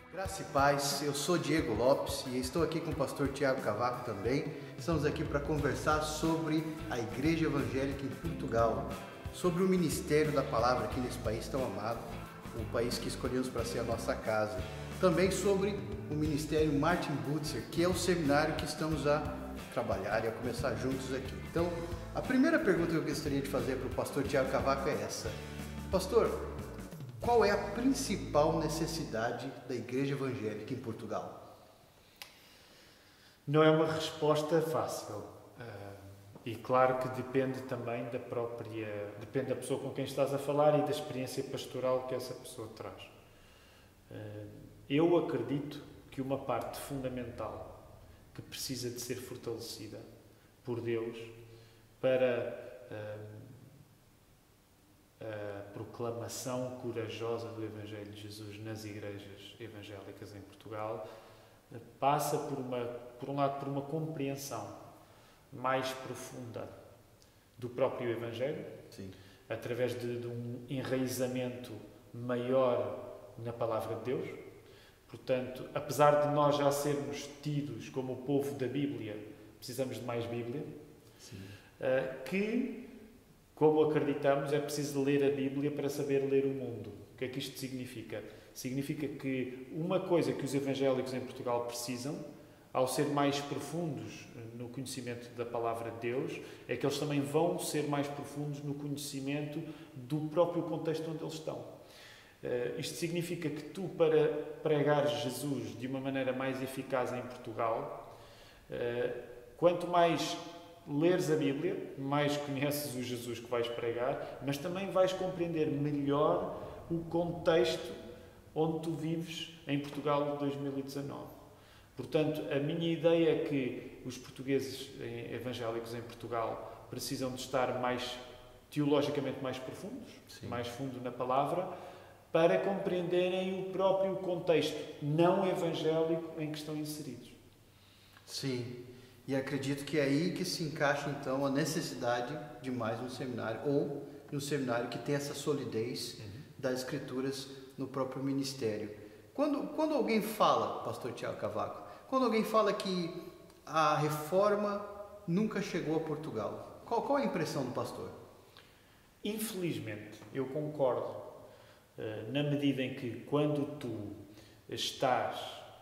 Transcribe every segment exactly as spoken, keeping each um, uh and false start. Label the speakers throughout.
Speaker 1: Graça e paz, eu sou Diego Lopes e estou aqui com o pastor Tiago Cavaco também. Estamos aqui para conversar sobre a Igreja Evangélica em Portugal, sobre o ministério da palavra aqui nesse país tão amado, o país que escolhemos para ser a nossa casa. Também sobre o ministério Martin Butzer, que é o seminário que estamos a trabalhar e a começar juntos aqui. Então, a primeira pergunta que eu gostaria de fazer para o pastor Tiago Cavaco é essa. Pastor, qual é a principal necessidade da Igreja Evangélica em Portugal?
Speaker 2: Não é uma resposta fácil. Uh, e claro que depende também da própria... Depende da pessoa com quem estás a falar e da experiência pastoral que essa pessoa traz. Uh, eu acredito que uma parte fundamental que precisa de ser fortalecida por Deus para... Uh, a proclamação corajosa do Evangelho de Jesus nas igrejas evangélicas em Portugal passa por uma, por um lado, por uma compreensão mais profunda do próprio Evangelho,
Speaker 1: Sim.
Speaker 2: através de, de um enraizamento maior na Palavra de Deus. Portanto, apesar de nós já sermos tidos como o povo da Bíblia, precisamos de mais Bíblia, uh, que como acreditamos, é preciso ler a Bíblia para saber ler o mundo. O que é que isto significa? Significa que uma coisa que os evangélicos em Portugal precisam, ao ser mais profundos no conhecimento da Palavra de Deus, é que eles também vão ser mais profundos no conhecimento do próprio contexto onde eles estão. Uh, isto significa que tu, para pregares Jesus de uma maneira mais eficaz em Portugal, uh, quanto mais leres a Bíblia, mais conheces o Jesus que vais pregar, mas também vais compreender melhor o contexto onde tu vives em Portugal de dois mil e dezanove. Portanto, a minha ideia é que os portugueses evangélicos em Portugal precisam de estar mais, teologicamente mais profundos, Sim. mais fundo na palavra, para compreenderem o próprio contexto não evangélico em que estão inseridos.
Speaker 1: Sim. E acredito que é aí que se encaixa, então, a necessidade de mais um seminário, ou um seminário que tem essa solidez uhum. das Escrituras no próprio ministério. Quando, quando alguém fala, pastor Tiago Cavaco, quando alguém fala que a reforma nunca chegou a Portugal, qual, qual é a impressão do pastor?
Speaker 2: Infelizmente, eu concordo, na medida em que quando tu estás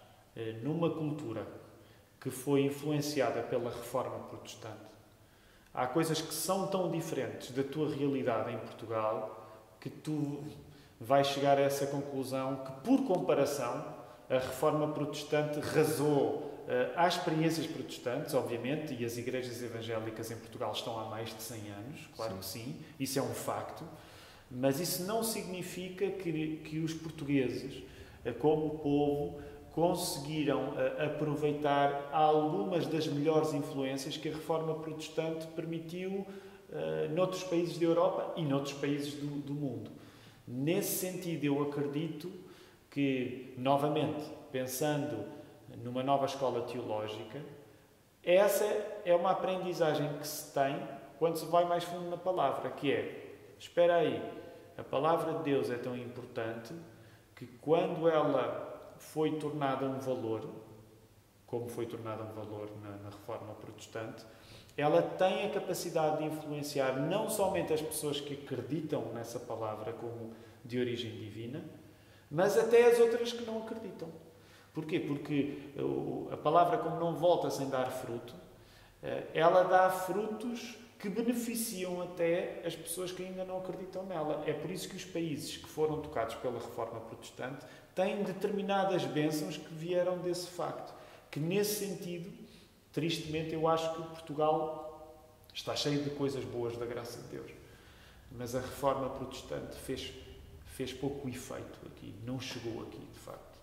Speaker 2: numa cultura que foi influenciada pela Reforma Protestante, há coisas que são tão diferentes da tua realidade em Portugal que tu vais chegar a essa conclusão que, por comparação, a Reforma Protestante rasou uh, às experiências protestantes, obviamente, e as igrejas evangélicas em Portugal estão há mais de cem anos, claro sim. que sim, isso é um facto, mas isso não significa que, que os portugueses, uh, como povo, conseguiram uh, aproveitar algumas das melhores influências que a Reforma Protestante permitiu uh, noutros países da Europa e noutros países do, do mundo. Nesse sentido, eu acredito que, novamente, pensando numa nova escola teológica, essa é uma aprendizagem que se tem quando se vai mais fundo na palavra, que é, espera aí, a palavra de Deus é tão importante que quando ela foi tornada um valor, como foi tornada um valor na, na Reforma Protestante, ela tem a capacidade de influenciar não somente as pessoas que acreditam nessa palavra como de origem divina, mas até as outras que não acreditam. Porquê? Porque a palavra, como não volta sem dar fruto, ela dá frutos que beneficiam até as pessoas que ainda não acreditam nela. É por isso que os países que foram tocados pela Reforma Protestante têm determinadas bênçãos que vieram desse facto. Que, nesse sentido, tristemente, eu acho que Portugal está cheio de coisas boas da graça de Deus. Mas a Reforma Protestante fez, fez pouco efeito aqui, não chegou aqui, de facto.